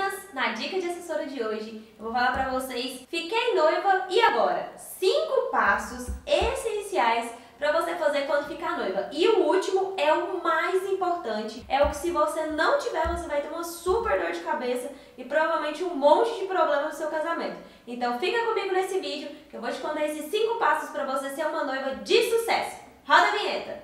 Meninas, na dica de assessora de hoje, eu vou falar pra vocês, fiquei noiva e agora? 5 passos essenciais pra você fazer quando ficar noiva. E o último é o mais importante, é o que se você não tiver, você vai ter uma super dor de cabeça e provavelmente um monte de problema no seu casamento. Então fica comigo nesse vídeo que eu vou te contar esses 5 passos pra você ser uma noiva de sucesso. Roda a vinheta!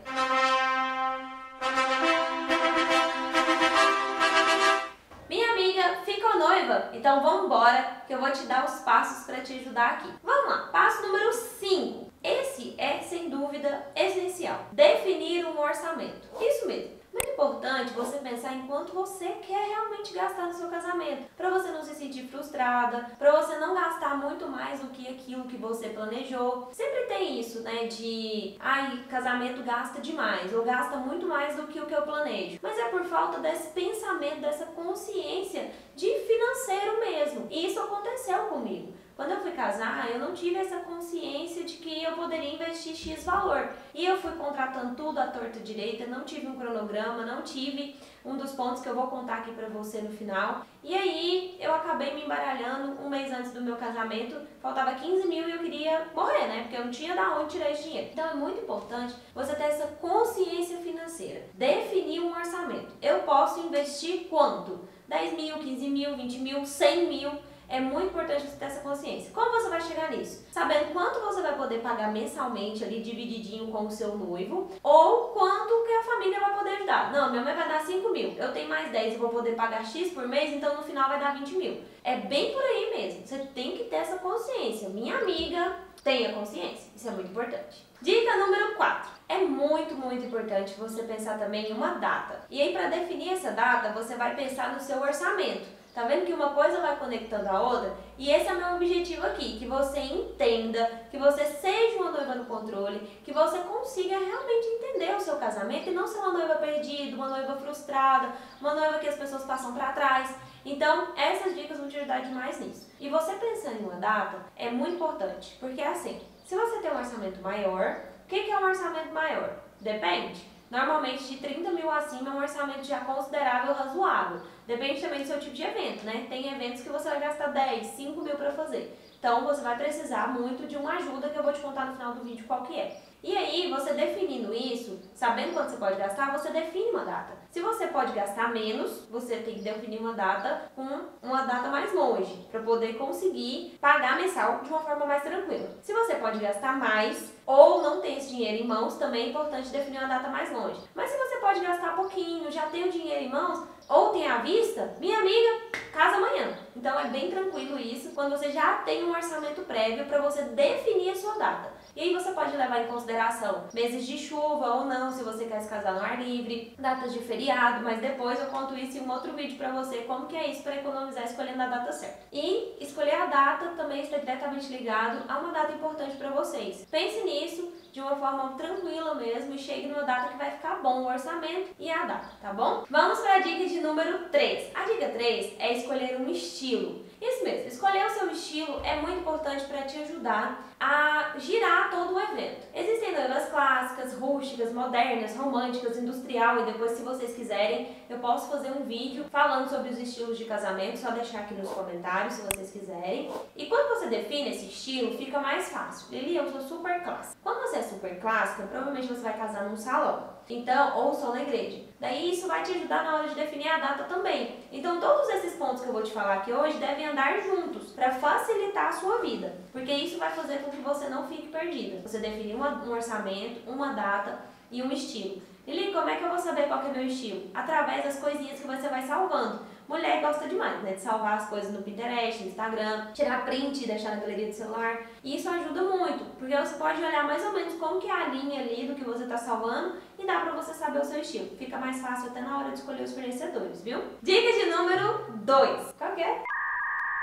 Minha amiga, ficou noiva? Então vamos embora que eu vou te dar os passos para te ajudar aqui. Vamos lá, passo número 5. Esse é, sem dúvida, essencial. Definir um orçamento. Isso mesmo. Muito importante você pensar em quanto você quer realmente gastar no seu casamento, para você não se sentir frustrada, para você não gastar muito mais do que aquilo que você planejou. Sempre tem isso, né, de casamento gasta demais, ou gasta muito mais do que o que eu planejo. Mas é por falta desse pensamento, dessa consciência de financeiro mesmo. E isso aconteceu comigo. Quando eu fui casar, eu não tive essa consciência de que eu poderia investir X valor. E eu fui contratando tudo à torta direita, não tive um cronograma, não tive um dos pontos que eu vou contar aqui pra você no final. E aí eu acabei me embaralhando um mês antes do meu casamento, faltava 15 mil e eu queria morrer, né? Porque eu não tinha da onde tirar esse dinheiro. Então é muito importante você ter essa consciência financeira. Definir um orçamento. Eu posso investir quanto? 10 mil, 15 mil, 20 mil, 100 mil. É muito importante você ter essa consciência. Como você vai chegar nisso? Sabendo quanto você vai poder pagar mensalmente ali, divididinho com o seu noivo, ou quanto que a família vai poder ajudar. Não, minha mãe vai dar 5 mil, eu tenho mais 10 e vou poder pagar X por mês, então no final vai dar 20 mil. É bem por aí mesmo. Você tem que ter essa consciência. Minha amiga, tenha consciência. Isso é muito importante. Dica número 4. É muito importante você pensar também em uma data. E aí, para definir essa data, você vai pensar no seu orçamento. Tá vendo que uma coisa vai conectando a outra? E esse é o meu objetivo aqui, que você entenda, que você seja uma noiva no controle, que você consiga realmente entender o seu casamento e não ser uma noiva perdida, uma noiva frustrada, uma noiva que as pessoas passam para trás. Então, essas dicas vão te ajudar demais nisso. E você pensando em uma data é muito importante, porque é assim, se você tem um orçamento maior, o que é um orçamento maior? Depende. Normalmente de 30 mil acima é um orçamento já considerável, razoável. Depende também do seu tipo de evento, né? Tem eventos que você vai gastar 10, 5 mil para fazer. Então você vai precisar muito de uma ajuda que eu vou te contar no final do vídeo qual que é. E aí, você definindo isso, sabendo quanto você pode gastar, você define uma data. Se você pode gastar menos, você tem que definir uma data com uma data mais longe, para poder conseguir pagar mensal de uma forma mais tranquila. Se você pode gastar mais ou não tem esse dinheiro em mãos, também é importante definir uma data mais longe. Mas se você pode gastar pouquinho, já tem o dinheiro em mãos, ou tem à vista, minha amiga, casa amanhã. Então é bem tranquilo isso, quando você já tem um orçamento prévio para você definir a sua data. E aí você pode levar em consideração meses de chuva ou não, se você quer se casar no ar livre, datas de feriado, mas depois eu conto isso em um outro vídeo pra você, como que é isso para economizar escolhendo a data certa. E escolher a data também está diretamente ligado a uma data importante para vocês. Pense nisso de uma forma tranquila mesmo e chegue numa data que vai ficar bom o orçamento e a data, tá bom? Vamos para a dica de número 3. A dica 3 é escolher um estilo. Isso mesmo, escolher o seu estilo é muito importante para te ajudar a girar todo o evento. Existem noivas clássicas, rústicas, modernas, românticas, industrial e depois, se vocês quiserem, eu posso fazer um vídeo falando sobre os estilos de casamento, só deixar aqui nos comentários se vocês quiserem. E quando você define esse estilo, fica mais fácil. Lili, eu sou super clássica. Quando você é super clássica, provavelmente você vai casar num salão. Então, ou só na igreja. Daí isso vai te ajudar na hora de definir a data também. Então todos esses pontos que eu vou te falar aqui hoje devem andar juntos para facilitar a sua vida. Porque isso vai fazer com que você não fique perdida. Você definir um orçamento, uma data e um estilo. Lili, como é que eu vou saber qual que é meu estilo? Através das coisinhas que você vai salvando. Mulher gosta demais, né? De salvar as coisas no Pinterest, no Instagram, tirar print e deixar na galeria do celular. E isso ajuda muito, porque você pode olhar mais ou menos como que é a linha ali do que você está salvando e dá pra você saber o seu estilo. Fica mais fácil até na hora de escolher os fornecedores, viu? Dica de número 2. Qual que é?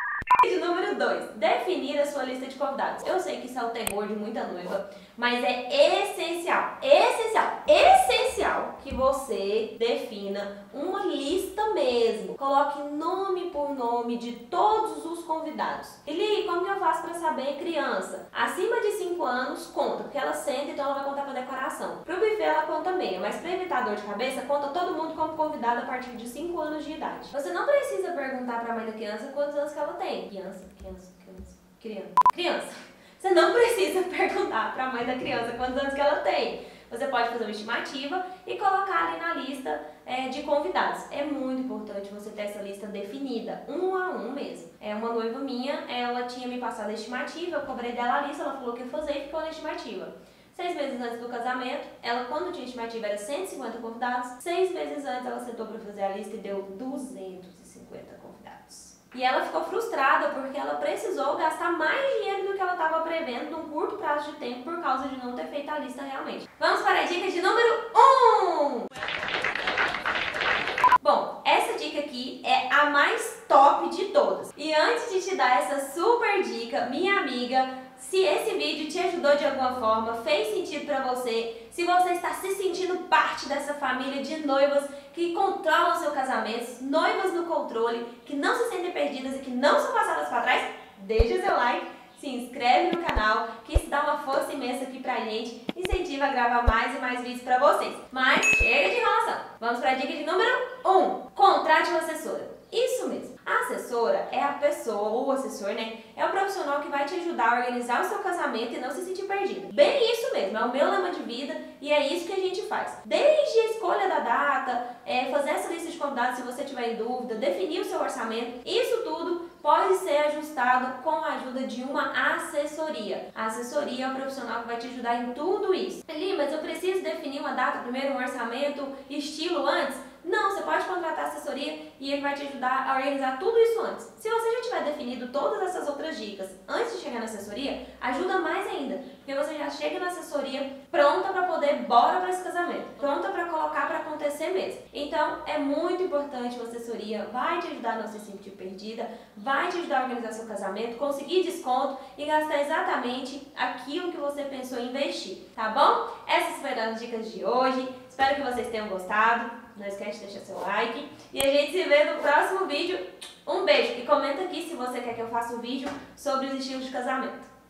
De número 2, definir a sua lista de convidados. Eu sei que isso é o terror de muita noiva, mas é essencial que você defina uma lista mesmo. Coloque nome por nome de todos os convidados. Eli, como que eu faço para saber criança? Acima de 5 anos conta, porque ela senta, então ela vai contar para decoração. Pro buffet ela conta meia, mas para evitar dor de cabeça, conta todo mundo como convidado a partir de 5 anos de idade. Você não precisa perguntar para a mãe da criança quantos anos que ela tem. Criança. Você não precisa perguntar para a mãe da criança quantos anos que ela tem. Você pode fazer uma estimativa e colocar ali na lista de convidados. É muito importante você ter essa lista definida, um a um mesmo. Uma noiva minha, ela tinha me passado a estimativa, eu cobrei dela a lista, ela falou o que ia fazer e ficou na estimativa. 6 meses antes do casamento, ela, quando tinha estimativa, era 150 convidados. 6 meses antes, ela sentou para fazer a lista e deu 250 convidados. E ela ficou frustrada porque ela precisou gastar mais dinheiro do que ela estava prevendo num curto prazo de tempo por causa de não ter feito a lista realmente. Vamos para a dica de número 1! Bom, essa dica aqui é a mais top de todas. E antes de te dar essa super dica, minha amiga, se esse vídeo te ajudou de alguma forma, fez sentido pra você, se você está se sentindo parte dessa família de noivas que controlam seu casamento, noivas no controle, que não se sentem perdidas e que não são passadas para trás, deixa seu like, se inscreve no canal, que isso dá uma força imensa aqui pra gente, incentiva a gravar mais e mais vídeos pra vocês. Mas chega de enrolação, vamos pra dica de número 1, contrate uma assessora. Isso mesmo. A assessora é a pessoa, ou o assessor, né? É o profissional que vai te ajudar a organizar o seu casamento e não se sentir perdido. Bem isso mesmo, é o meu lema de vida e é isso que a gente faz. Desde a escolha da data, fazer essa lista de convidados se você tiver em dúvida, definir o seu orçamento, isso tudo pode ser ajustado com a ajuda de uma assessoria. A assessoria é o profissional que vai te ajudar em tudo isso. Eli, mas eu preciso definir uma data primeiro, um orçamento, estilo antes? Não, você pode contratar assessoria e ele vai te ajudar a organizar tudo isso antes. Se você já tiver definido todas essas outras dicas antes de chegar na assessoria, ajuda mais ainda, porque você já chega na assessoria pronta para poder bora para esse casamento, pronta para colocar para acontecer mesmo. Então, é muito importante uma assessoria, vai te ajudar a não se sentir perdida, vai te ajudar a organizar seu casamento, conseguir desconto e gastar exatamente aquilo que você pensou em investir, tá bom? Essas foram as dicas de hoje, espero que vocês tenham gostado. Não esquece de deixar seu like e a gente se vê no próximo vídeo. Um beijo e comenta aqui se você quer que eu faça um vídeo sobre os estilos de casamento.